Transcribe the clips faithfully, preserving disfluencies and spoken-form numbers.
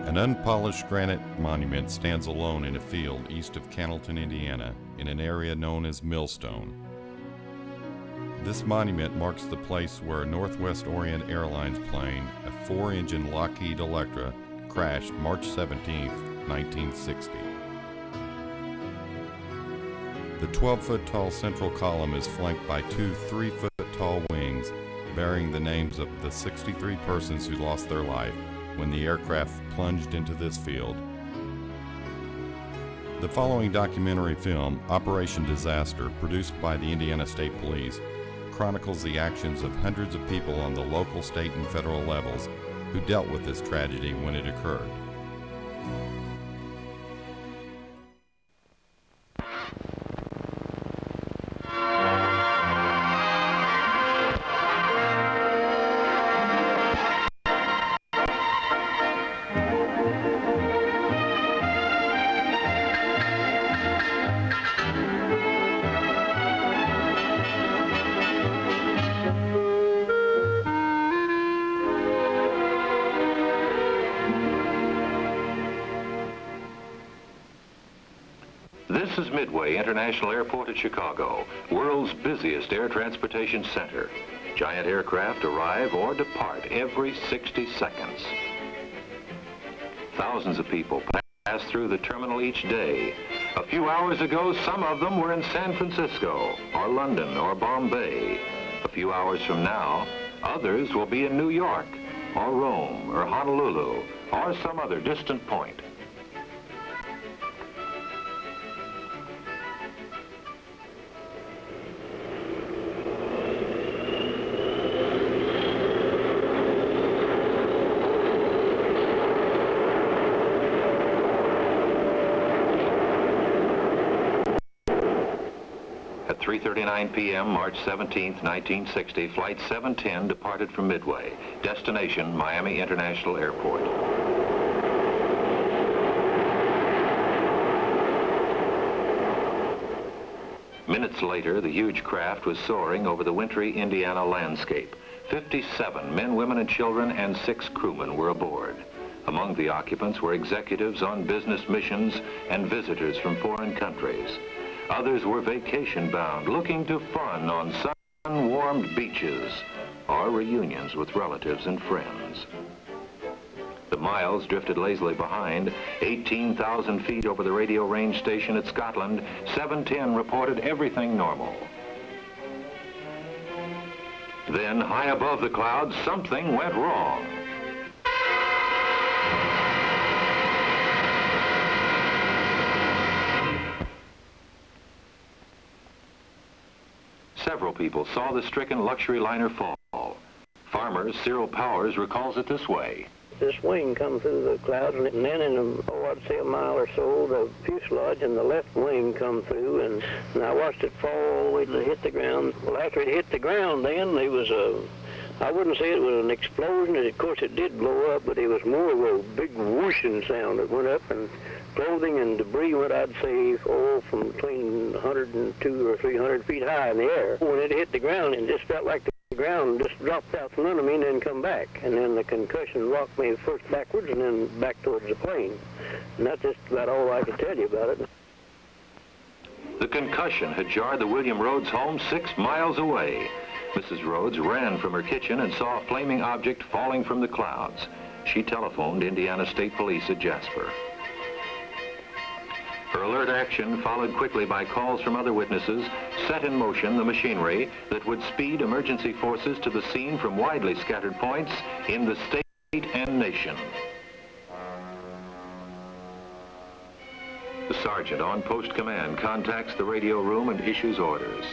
An unpolished granite monument stands alone in a field east of Cannelton, Indiana, in an area known as Millstone. This monument marks the place where a Northwest Orient Airlines plane, a four-engine Lockheed Electra, crashed March seventeenth, nineteen sixty. The twelve-foot-tall central column is flanked by two three-foot-tall wings bearing the names of the sixty-three persons who lost their life when the aircraft plunged into this field. The following documentary film, Operation Disaster, produced by the Indiana State Police, chronicles the actions of hundreds of people on the local, state, and federal levels who dealt with this tragedy when it occurred. This is Midway International Airport at Chicago, world's busiest air transportation center. Giant aircraft arrive or depart every sixty seconds. Thousands of people pass through the terminal each day. A few hours ago, some of them were in San Francisco, or London, or Bombay. A few hours from now, others will be in New York, or Rome, or Honolulu, or some other distant point. three thirty-nine p m March seventeenth, nineteen sixty, Flight seven ten departed from Midway. Destination, Miami International Airport. Minutes later, the huge craft was soaring over the wintry Indiana landscape. fifty-seven men, women, and children, and six crewmen were aboard. Among the occupants were executives on business missions and visitors from foreign countries. Others were vacation-bound, looking to fun on sun-warmed beaches or reunions with relatives and friends. The miles drifted lazily behind. eighteen thousand feet over the radio range station at Scotland, seven ten reported everything normal. Then, high above the clouds, something went wrong. Several people saw the stricken luxury liner fall. Farmer Cyril Powers recalls it this way. This wing come through the clouds, and then in, a, oh, I'd say a mile or so, the fuselage and the left wing come through, and, and I watched it fall all the way to hit the ground. Well, after it hit the ground, then there was a, I wouldn't say it was an explosion. Of course, it did blow up, but it was more of a big whooshing sound that went up, and clothing and debris went, I'd say, oh, from between one hundred two or three hundred feet high in the air. When it hit the ground, it just felt like the ground just dropped out from under me and then come back. And then the concussion rocked me first backwards and then back towards the plane. And that's just about all I can tell you about it. The concussion had jarred the William Rhodes home six miles away. Missus Rhodes ran from her kitchen and saw a flaming object falling from the clouds. She telephoned Indiana State Police at Jasper. Her alert action, followed quickly by calls from other witnesses, set in motion the machinery that would speed emergency forces to the scene from widely scattered points in the state and nation. The sergeant on post command contacts the radio room and issues orders.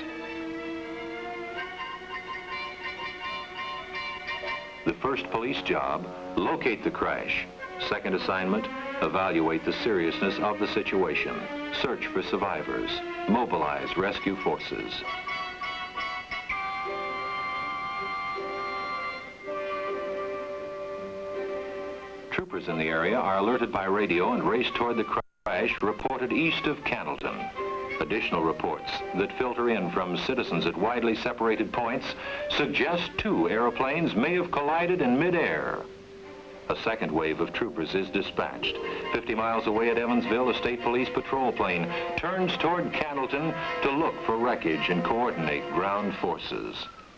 The first police job, locate the crash. Second assignment, evaluate the seriousness of the situation. Search for survivors. Mobilize rescue forces. Troopers in the area are alerted by radio and race toward the crash reported east of Cannelton. Additional reports that filter in from citizens at widely separated points suggest two airplanes may have collided in midair. A second wave of troopers is dispatched. fifty miles away at Evansville, a state police patrol plane turns toward Candleton to look for wreckage and coordinate ground forces.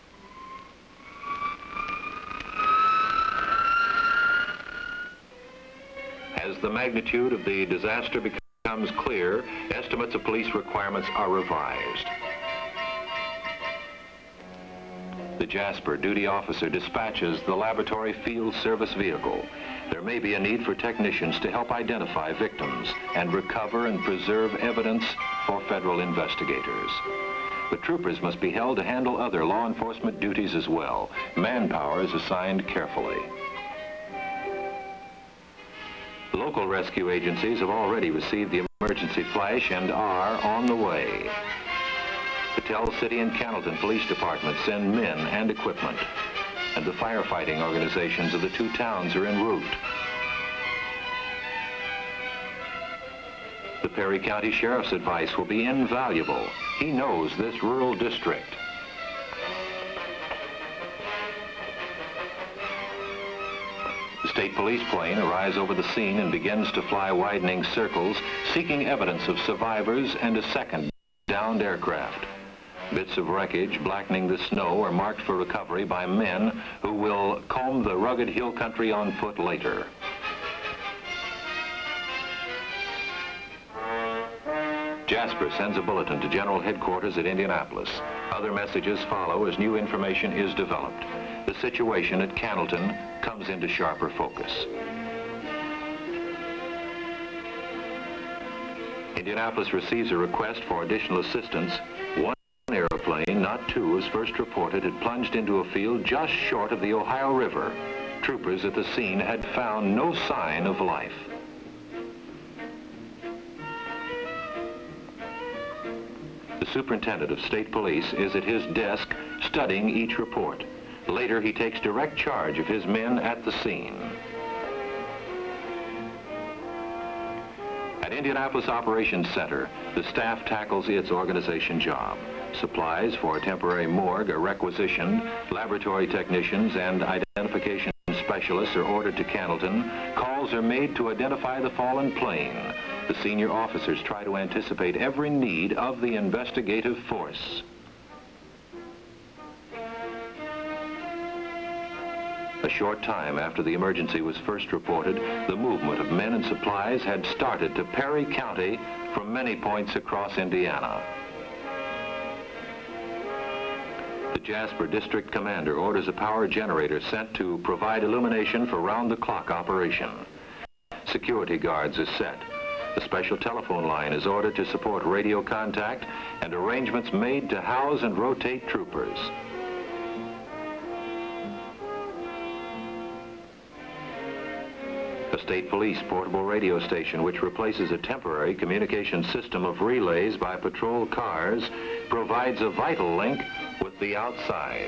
As the magnitude of the disaster becomes clear, estimates of police requirements are revised. The Jasper duty officer dispatches the laboratory field service vehicle. There may be a need for technicians to help identify victims and recover and preserve evidence for federal investigators. The troopers must be held to handle other law enforcement duties as well. Manpower is assigned carefully. Local rescue agencies have already received the emergency flash and are on the way. The Tell City and Candleton Police Departments send men and equipment, and the firefighting organizations of the two towns are en route. The Perry County Sheriff's advice will be invaluable. He knows this rural district. The state police plane arrives over the scene and begins to fly widening circles, seeking evidence of survivors and a second downed aircraft. Bits of wreckage blackening the snow are marked for recovery by men who will comb the rugged hill country on foot later. Jasper sends a bulletin to General Headquarters at Indianapolis. Other messages follow as new information is developed. The situation at Candleton comes into sharper focus. Indianapolis receives a request for additional assistance. One airplane, not two, was first reported, had plunged into a field just short of the Ohio River. Troopers at the scene had found no sign of life. The superintendent of state police is at his desk studying each report. Later, he takes direct charge of his men at the scene. At Indianapolis Operations Center, the staff tackles its organization job. Supplies for a temporary morgue are requisitioned, laboratory technicians and identification specialists are ordered to Candleton, calls are made to identify the fallen plane. The senior officers try to anticipate every need of the investigative force. A short time after the emergency was first reported, the movement of men and supplies had started to Perry County from many points across Indiana. The Jasper District Commander orders a power generator sent to provide illumination for round-the-clock operation. Security guards are set. A special telephone line is ordered to support radio contact and arrangements made to house and rotate troopers. A state police portable radio station, which replaces a temporary communication system of relays by patrol cars, provides a vital link with the outside.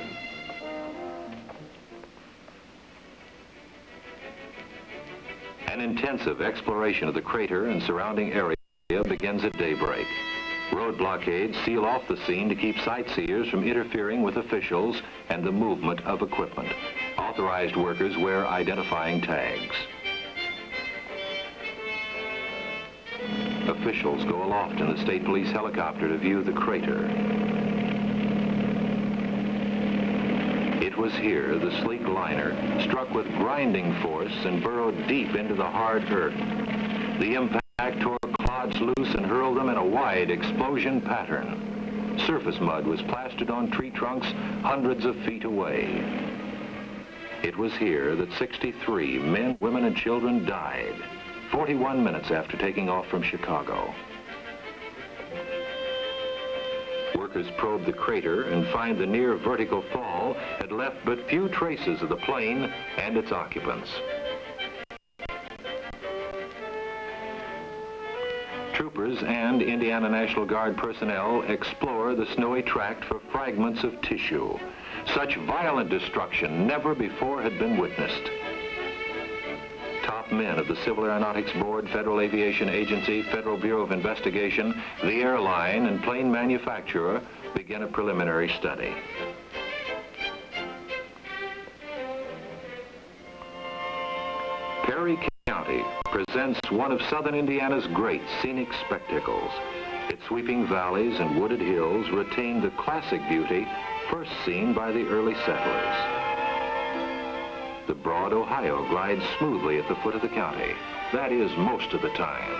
An intensive exploration of the crater and surrounding area begins at daybreak. Road blockades seal off the scene to keep sightseers from interfering with officials and the movement of equipment. Authorized workers wear identifying tags. Officials go aloft in the state police helicopter to view the crater. It was here the sleek liner struck with grinding force and burrowed deep into the hard earth. The impact tore clods loose and hurled them in a wide explosion pattern. Surface mud was plastered on tree trunks hundreds of feet away. It was here that sixty-three men, women, and children died, forty-one minutes after taking off from Chicago. Workers probe the crater and find the near vertical fall had left but few traces of the plane and its occupants. Troopers and Indiana National Guard personnel explore the snowy tract for fragments of tissue. Such violent destruction never before had been witnessed. Top men of the Civil Aeronautics Board, Federal Aviation Agency, Federal Bureau of Investigation, the airline, and plane manufacturer begin a preliminary study. Perry County presents one of southern Indiana's great scenic spectacles. Its sweeping valleys and wooded hills retain the classic beauty first seen by the early settlers. The broad Ohio glides smoothly at the foot of the county. That is, most of the time.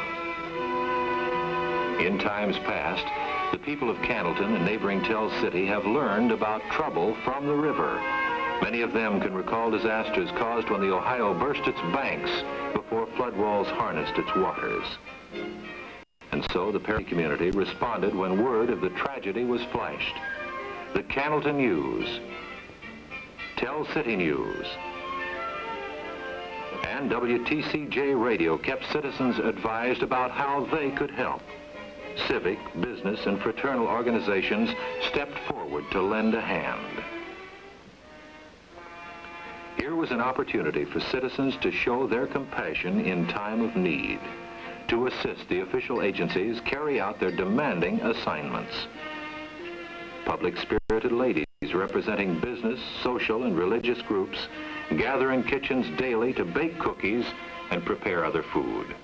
In times past, the people of Cannelton and neighboring Tell City have learned about trouble from the river. Many of them can recall disasters caused when the Ohio burst its banks before flood walls harnessed its waters. And so the Perry community responded when word of the tragedy was flashed. The Cannelton News, Tell City News, and W T C J Radio kept citizens advised about how they could help. Civic, business, and fraternal organizations stepped forward to lend a hand. Here was an opportunity for citizens to show their compassion in time of need, to assist the official agencies carry out their demanding assignments. Public-spirited ladies representing business, social, and religious groups gather in kitchens daily to bake cookies and prepare other food.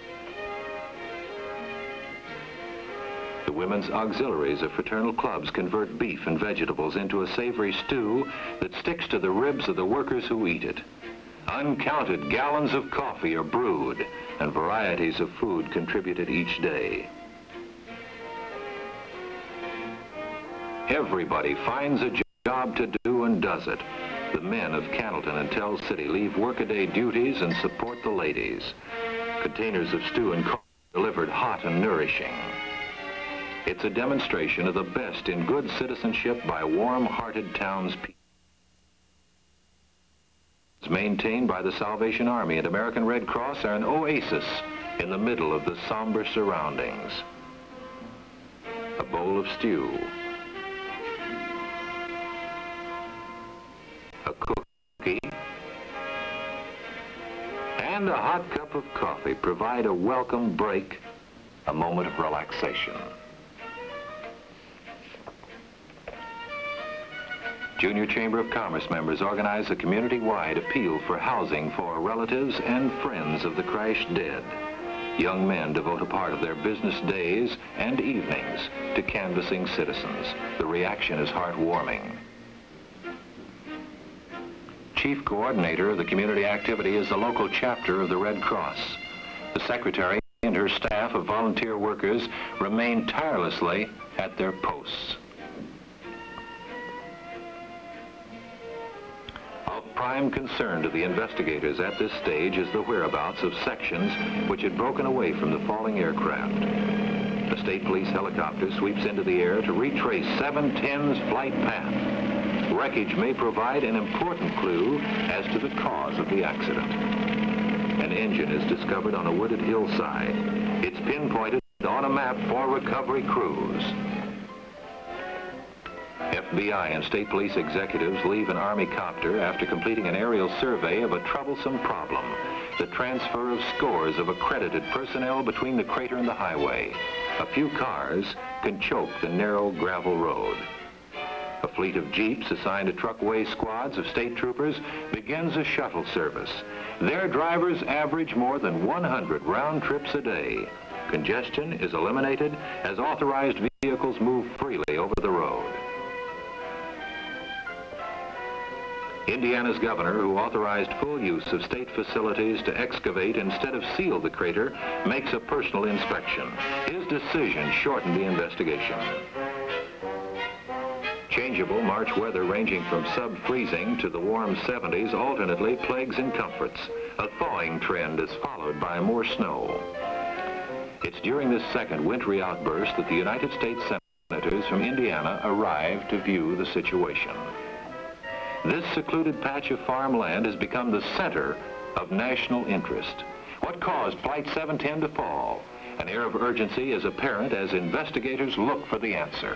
The women's auxiliaries of fraternal clubs convert beef and vegetables into a savory stew that sticks to the ribs of the workers who eat it. Uncounted gallons of coffee are brewed, and varieties of food contributed each day. Everybody finds a job to do and does it. The men of Cannelton and Tell City leave workaday duties and support the ladies. Containers of stew and coffee delivered hot and nourishing. It's a demonstration of the best in good citizenship by warm-hearted townspeople. It's maintained by the Salvation Army and American Red Cross are an oasis in the middle of the somber surroundings. A bowl of stew, a cookie, and a hot cup of coffee provide a welcome break, a moment of relaxation. Junior Chamber of Commerce members organize a community-wide appeal for housing for relatives and friends of the crashed dead. Young men devote a part of their business days and evenings to canvassing citizens. The reaction is heartwarming. Chief coordinator of the community activity is the local chapter of the Red Cross. The secretary and her staff of volunteer workers remain tirelessly at their posts. Of prime concern to the investigators at this stage is the whereabouts of sections which had broken away from the falling aircraft. A state police helicopter sweeps into the air to retrace seven ten's flight path. Wreckage may provide an important clue as to the cause of the accident. An engine is discovered on a wooded hillside. It's pinpointed on a map for recovery crews. F B I and state police executives leave an Army copter after completing an aerial survey of a troublesome problem, the transfer of scores of accredited personnel between the crater and the highway. A few cars can choke the narrow gravel road. A fleet of jeeps assigned to truckway squads of state troopers begins a shuttle service. Their drivers average more than one hundred round trips a day. Congestion is eliminated as authorized vehicles move freely over the road. Indiana's governor, who authorized full use of state facilities to excavate instead of seal the crater, makes a personal inspection. His decision shortened the investigation. Changeable March weather ranging from sub-freezing to the warm seventies alternately plagues and comforts. A thawing trend is followed by more snow. It's during this second wintry outburst that the United States Senators from Indiana arrive to view the situation. This secluded patch of farmland has become the center of national interest. What caused Flight seven ten to fall? An air of urgency is apparent as investigators look for the answer.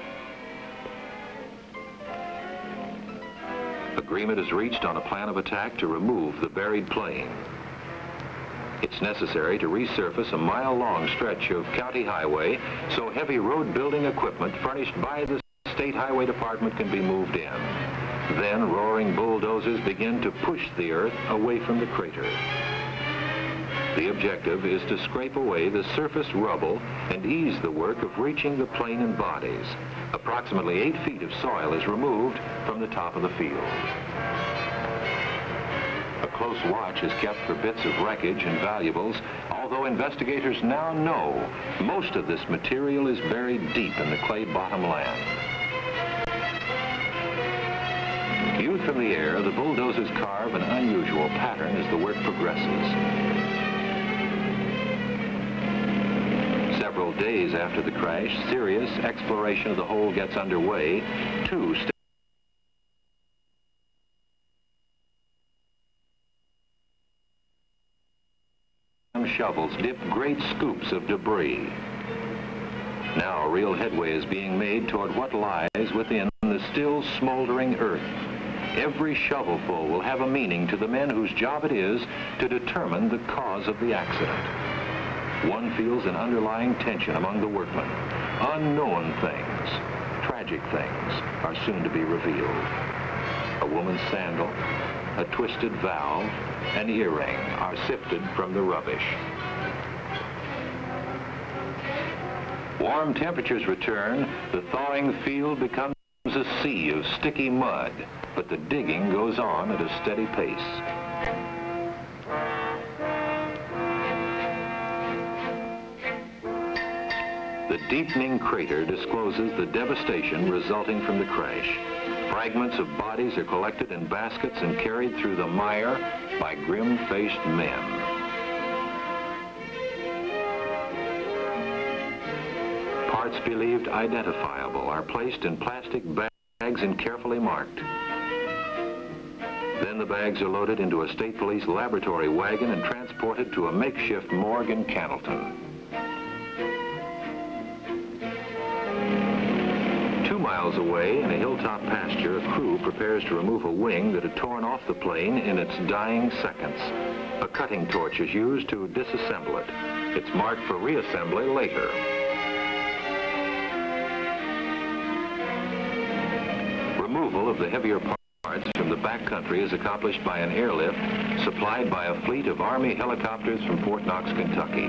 Agreement is reached on a plan of attack to remove the buried plane. It's necessary to resurface a mile-long stretch of county highway so heavy road building equipment furnished by the State Highway Department can be moved in. Then roaring bulldozers begin to push the earth away from the crater. The objective is to scrape away the surface rubble and ease the work of reaching the plane in bodies. Approximately eight feet of soil is removed from the top of the field. A close watch is kept for bits of wreckage and valuables, although investigators now know most of this material is buried deep in the clay bottom land. Viewed from the air, the bulldozers carve an unusual pattern as the work progresses. Several days after the crash, serious exploration of the hole gets underway. Two shovels dip great scoops of debris. Now real headway is being made toward what lies within the still smoldering earth. Every shovelful will have a meaning to the men whose job it is to determine the cause of the accident. One feels an underlying tension among the workmen. Unknown things, tragic things, are soon to be revealed. A woman's sandal, a twisted valve, an earring are sifted from the rubbish. Warm temperatures return, the thawing field becomes a sea of sticky mud, but the digging goes on at a steady pace. The deepening crater discloses the devastation resulting from the crash. Fragments of bodies are collected in baskets and carried through the mire by grim-faced men. Parts believed identifiable are placed in plastic bags and carefully marked. Then the bags are loaded into a state police laboratory wagon and transported to a makeshift morgue in Cannelton. Two miles away, in a hilltop pasture, a crew prepares to remove a wing that had torn off the plane in its dying seconds. A cutting torch is used to disassemble it. It's marked for reassembly later. Removal of the heavier parts from the backcountry is accomplished by an airlift supplied by a fleet of Army helicopters from Fort Knox, Kentucky.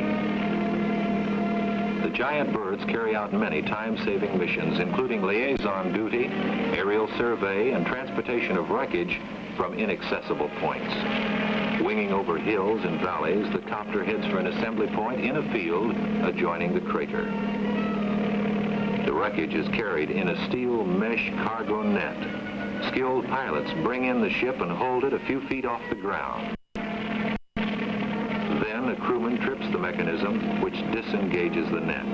The giant birds carry out many time-saving missions, including liaison duty, aerial survey, and transportation of wreckage from inaccessible points. Winging over hills and valleys, the copter heads for an assembly point in a field adjoining the crater. The wreckage is carried in a steel mesh cargo net. Skilled pilots bring in the ship and hold it a few feet off the ground. Then a crewman trips the mechanism, which disengages the net.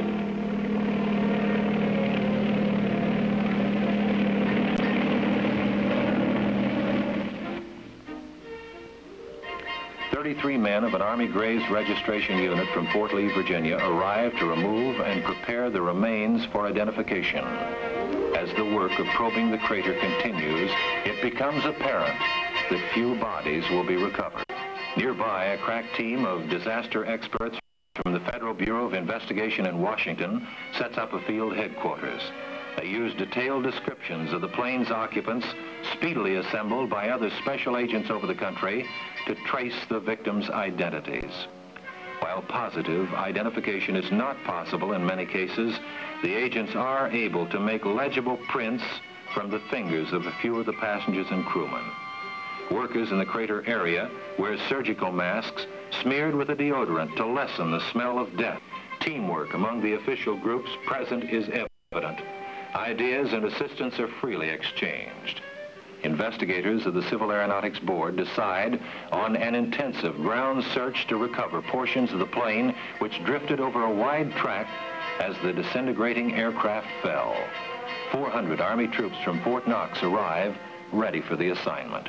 thirty-three men of an Army Graves registration unit from Fort Lee, Virginia, arrive to remove and prepare the remains for identification. As the work of probing the crater continues, it becomes apparent that few bodies will be recovered. Nearby, a crack team of disaster experts from the Federal Bureau of Investigation in Washington sets up a field headquarters. They use detailed descriptions of the plane's occupants, speedily assembled by other special agents over the country, to trace the victims' identities. While positive identification is not possible in many cases, the agents are able to make legible prints from the fingers of a few of the passengers and crewmen. Workers in the crater area wear surgical masks smeared with a deodorant to lessen the smell of death. Teamwork among the official groups present is evident. Ideas and assistance are freely exchanged. Investigators of the Civil Aeronautics Board decide on an intensive ground search to recover portions of the plane which drifted over a wide track as the disintegrating aircraft fell. four hundred Army troops from Fort Knox arrive, ready for the assignment.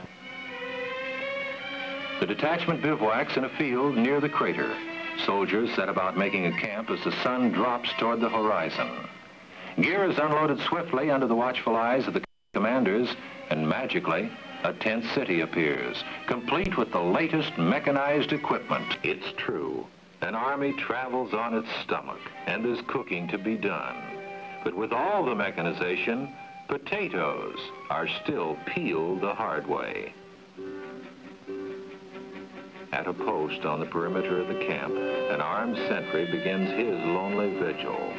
The detachment bivouacs in a field near the crater. Soldiers set about making a camp as the sun drops toward the horizon. Gear is unloaded swiftly under the watchful eyes of the commanders, and magically, a tent city appears, complete with the latest mechanized equipment. It's true. An army travels on its stomach, and there's cooking to be done. But with all the mechanization, Potatoes are still peeled the hard way. At a post on the perimeter of the camp, an armed sentry begins his lonely vigil.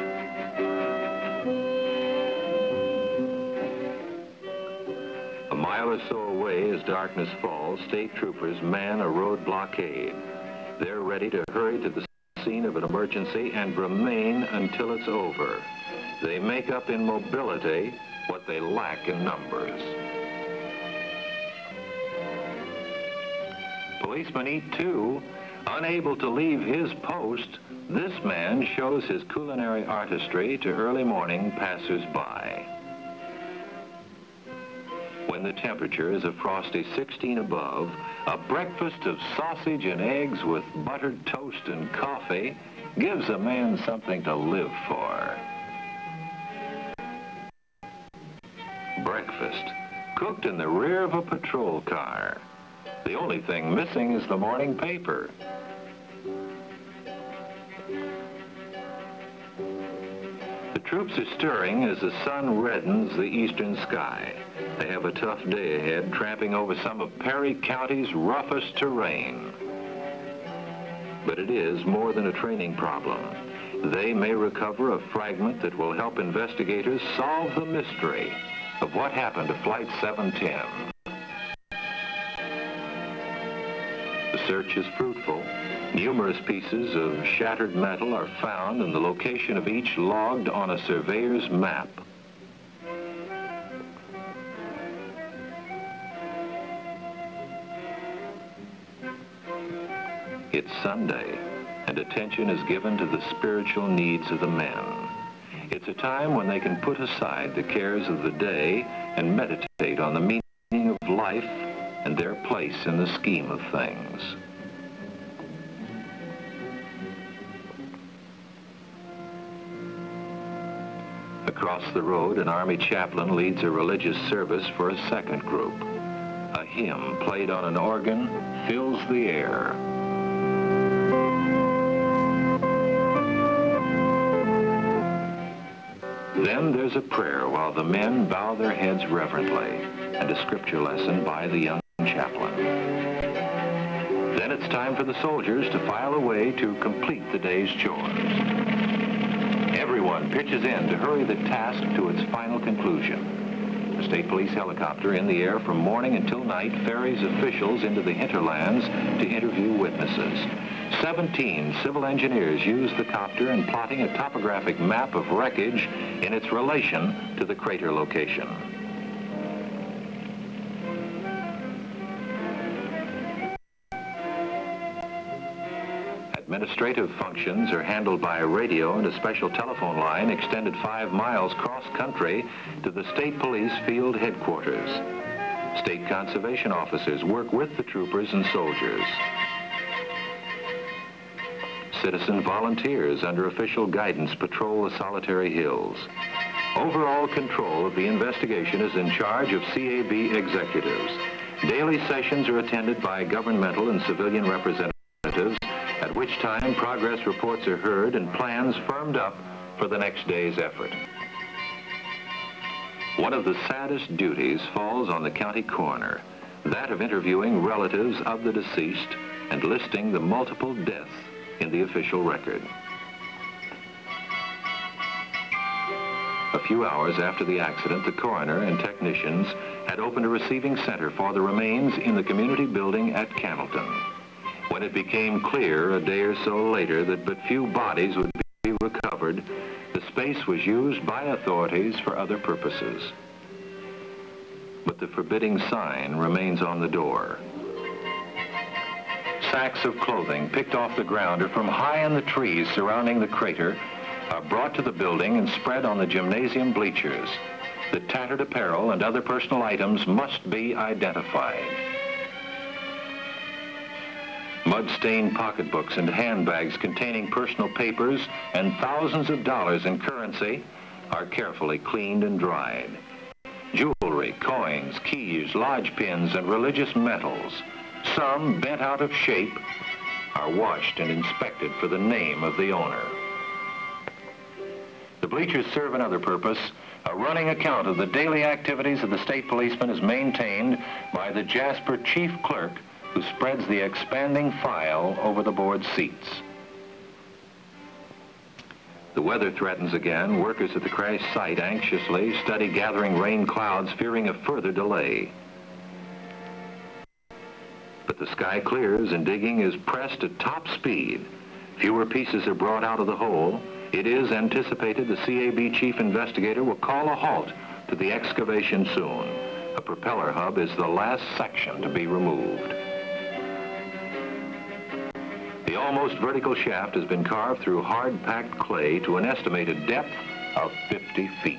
A mile or so away, as darkness falls, state troopers man a road blockade. They're ready to hurry to the scene of an emergency and remain until it's over. They make up in mobility what they lack in numbers. Policemen eat too. Unable to leave his post, this man shows his culinary artistry to early morning passers-by. When the temperature is a frosty sixteen above, a breakfast of sausage and eggs with buttered toast and coffee gives a man something to live for. Breakfast, cooked in the rear of a patrol car. The only thing missing is the morning paper. The troops are stirring as the sun reddens the eastern sky. They have a tough day ahead, tramping over some of Perry County's roughest terrain. But it is more than a training problem. They may recover a fragment that will help investigators solve the mystery of what happened to Flight seven ten. The search is fruitful. Numerous pieces of shattered metal are found and the location of each logged on a surveyor's map. It's Sunday, and attention is given to the spiritual needs of the men. It's a time when they can put aside the cares of the day and meditate on the meaning of life and their place in the scheme of things. Across the road, an Army chaplain leads a religious service for a second group. A hymn played on an organ fills the air. Then there's a prayer while the men bow their heads reverently, and a scripture lesson by the young chaplain. Then it's time for the soldiers to file away to complete the day's chores. Everyone pitches in to hurry the task to its final conclusion. The state police helicopter in the air from morning until night ferries officials into the hinterlands to interview witnesses. seventeen civil engineers use the copter in plotting a topographic map of wreckage in its relation to the crater location. Administrative functions are handled by a radio and a special telephone line extended five miles cross-country to the state police field headquarters. State conservation officers work with the troopers and soldiers. Citizen volunteers under official guidance patrol the solitary hills. Overall control of the investigation is in charge of C A B executives. Daily sessions are attended by governmental and civilian representatives, at which time progress reports are heard and plans firmed up for the next day's effort. One of the saddest duties falls on the county coroner, that of interviewing relatives of the deceased and listing the multiple deaths in the official record. A few hours after the accident, the coroner and technicians had opened a receiving center for the remains in the community building at Cannelton. When it became clear a day or so later that but few bodies would be recovered, the space was used by authorities for other purposes. But the forbidding sign remains on the door. Sacks of clothing picked off the ground or from high in the trees surrounding the crater are brought to the building and spread on the gymnasium bleachers. The tattered apparel and other personal items must be identified. Mud-stained pocketbooks and handbags containing personal papers and thousands of dollars in currency are carefully cleaned and dried. Jewelry, coins, keys, lodge pins, and religious medals, some bent out of shape, are washed and inspected for the name of the owner. The bleachers serve another purpose, A running account of the daily activities of the state policeman is maintained by the Jasper chief clerk, who spreads the expanding file over the board seats. The weather threatens again. Workers at the crash site anxiously study gathering rain clouds, fearing a further delay. But the sky clears and digging is pressed at top speed. Fewer pieces are brought out of the hole. It is anticipated the C A B chief investigator will call a halt to the excavation soon. A propeller hub is the last section to be removed. The almost vertical shaft has been carved through hard-packed clay to an estimated depth of fifty feet.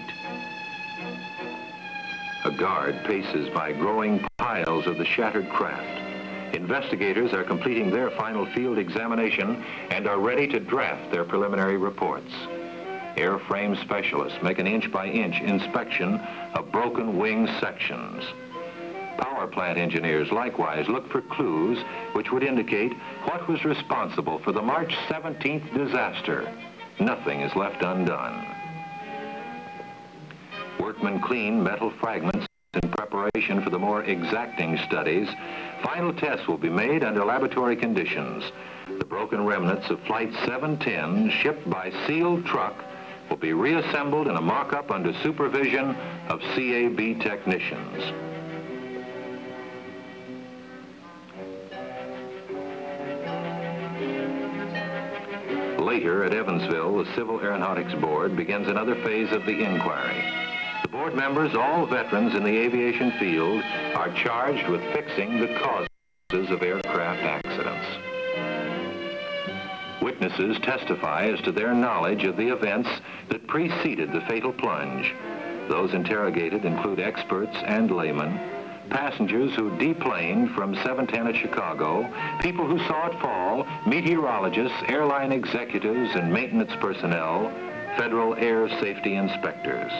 A guard paces by growing piles of the shattered craft. Investigators are completing their final field examination and are ready to draft their preliminary reports. Airframe specialists make an inch-by-inch inspection of broken wing sections. Power plant engineers likewise look for clues which would indicate what was responsible for the March seventeenth disaster. Nothing is left undone. Workmen clean metal fragments in preparation for the more exacting studies. Final tests will be made under laboratory conditions. The broken remnants of Flight seven ten, shipped by sealed truck, will be reassembled in a mock-up under supervision of C A B technicians. Later at Evansville, the Civil Aeronautics Board begins another phase of the inquiry. The board members, all veterans in the aviation field, are charged with fixing the causes of aircraft accidents. Witnesses testify as to their knowledge of the events that preceded the fatal plunge. Those interrogated include experts and laymen, passengers who deplaned from seven ten at Chicago, people who saw it fall, meteorologists, airline executives and maintenance personnel, federal air safety inspectors.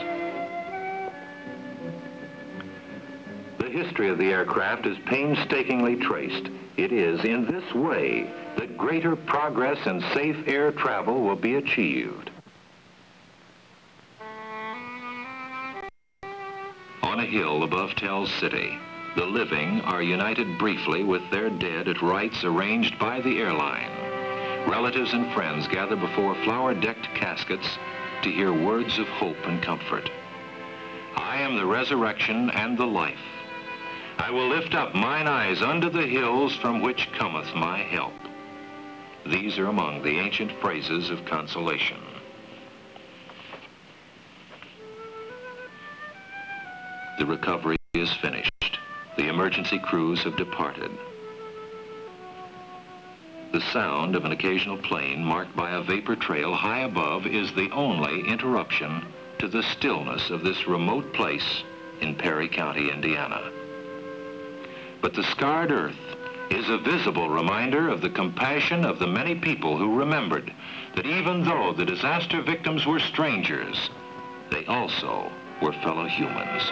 The history of the aircraft is painstakingly traced. It is in this way that greater progress in safe air travel will be achieved. On a hill above Tell City, the living are united briefly with their dead at rites arranged by the airline. Relatives and friends gather before flower-decked caskets to hear words of hope and comfort. I am the resurrection and the life. I will lift up mine eyes unto the hills from which cometh my help. These are among the ancient phrases of consolation. The recovery is finished. The emergency crews have departed. The sound of an occasional plane marked by a vapor trail high above is the only interruption to the stillness of this remote place in Perry County, Indiana. But the scarred earth is a visible reminder of the compassion of the many people who remembered that even though the disaster victims were strangers, they also were fellow humans.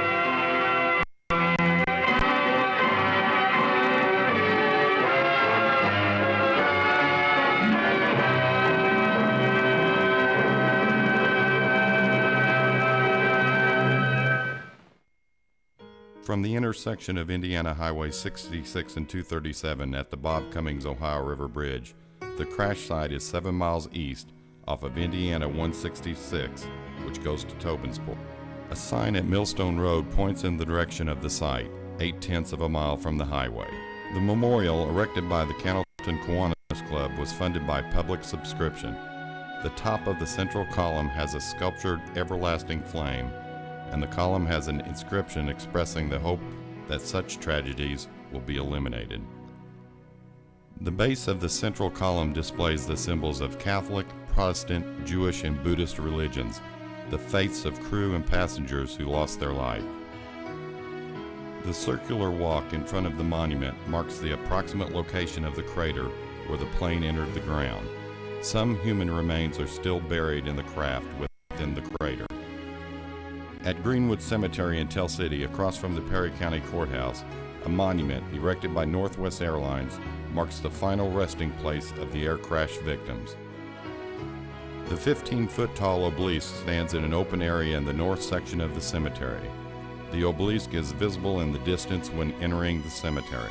From the intersection of Indiana Highway sixty-six and two thirty-seven at the Bob Cummings Ohio River Bridge, the crash site is seven miles east off of Indiana one sixty-six, which goes to Tobinsport. A sign at Millstone Road points in the direction of the site, eight-tenths of a mile from the highway. The memorial, erected by the Cannelton Kiwanis Club, was funded by public subscription. The top of the central column has a sculptured everlasting flame, and the column has an inscription expressing the hope that such tragedies will be eliminated. The base of the central column displays the symbols of Catholic, Protestant, Jewish, and Buddhist religions, the faiths of crew and passengers who lost their life. The circular walk in front of the monument marks the approximate location of the crater where the plane entered the ground. Some human remains are still buried in the craft within the crater. At Greenwood Cemetery in Tell City, across from the Perry County Courthouse, a monument erected by Northwest Airlines marks the final resting place of the air crash victims. The fifteen-foot tall obelisk stands in an open area in the north section of the cemetery. The obelisk is visible in the distance when entering the cemetery.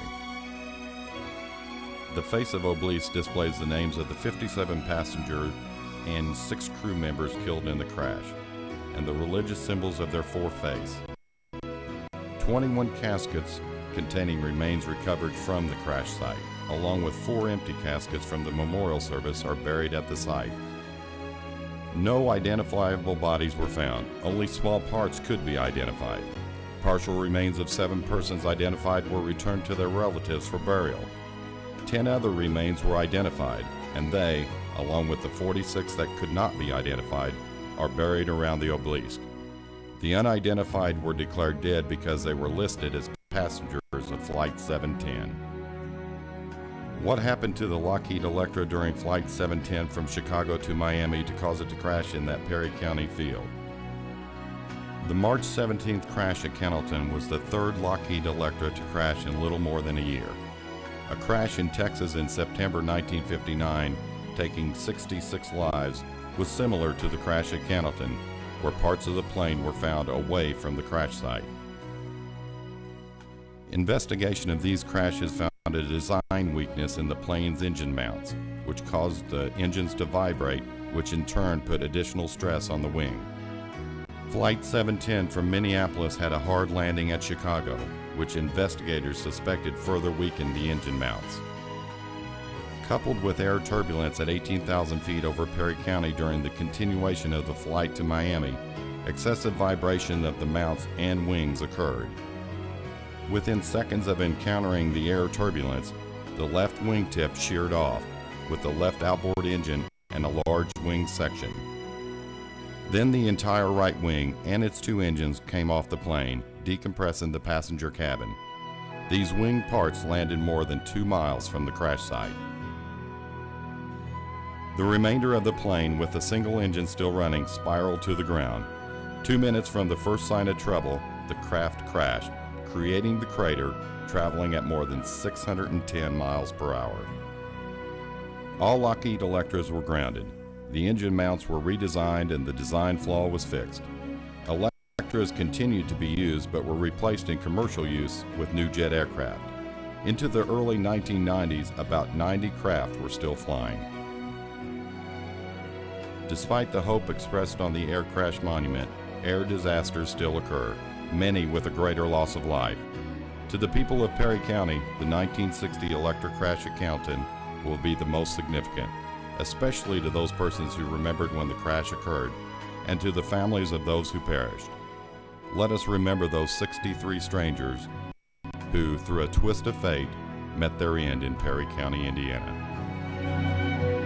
The face of obelisk displays the names of the fifty-seven passengers and six crew members killed in the crash, and the religious symbols of their four faiths. twenty-one caskets containing remains recovered from the crash site, along with four empty caskets from the memorial service, are buried at the site. No identifiable bodies were found. Only small parts could be identified. Partial remains of seven persons identified were returned to their relatives for burial. Ten other remains were identified, and they, along with the forty-six that could not be identified, are buried around the obelisk. The unidentified were declared dead because they were listed as passengers of Flight seven ten. What happened to the Lockheed Electra during Flight seven ten from Chicago to Miami to cause it to crash in that Perry County field? The March seventeenth crash at Cannelton was the third Lockheed Electra to crash in little more than a year. A crash in Texas in September nineteen fifty-nine, taking sixty-six lives, was similar to the crash at Cannelton, where parts of the plane were found away from the crash site. Investigation of these crashes found a design weakness in the plane's engine mounts, which caused the engines to vibrate, which in turn put additional stress on the wing. Flight seven ten from Minneapolis had a hard landing at Chicago, which investigators suspected further weakened the engine mounts. Coupled with air turbulence at eighteen thousand feet over Perry County during the continuation of the flight to Miami, excessive vibration of the mounts and wings occurred. Within seconds of encountering the air turbulence, the left wingtip sheared off, with the left outboard engine and a large wing section. Then the entire right wing and its two engines came off the plane, decompressing the passenger cabin. These wing parts landed more than two miles from the crash site. The remainder of the plane, with a single engine still running, spiraled to the ground. Two minutes from the first sign of trouble, the craft crashed, creating the crater, traveling at more than six hundred ten miles per hour. All Lockheed Electras were grounded. The engine mounts were redesigned and the design flaw was fixed. Electras continued to be used but were replaced in commercial use with new jet aircraft. Into the early nineteen nineties, about ninety craft were still flying. Despite the hope expressed on the air crash monument, air disasters still occur, many with a greater loss of life. To the people of Perry County, the nineteen sixty Electra crash at Cannelton will be the most significant, especially to those persons who remembered when the crash occurred, and to the families of those who perished. Let us remember those sixty-three strangers who, through a twist of fate, met their end in Perry County, Indiana.